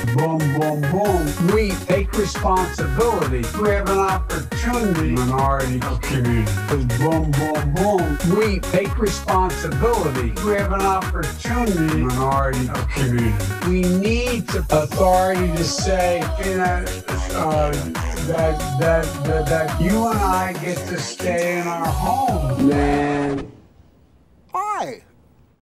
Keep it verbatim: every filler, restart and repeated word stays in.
Boom, boom, boom. We take responsibility. We have an opportunity. Minority community. Boom, boom, boom. We take responsibility. We have an opportunity. Minority community. We need the authority to say, you know, uh, that, that, that, that you and I get to stay in our home. Man. Hi.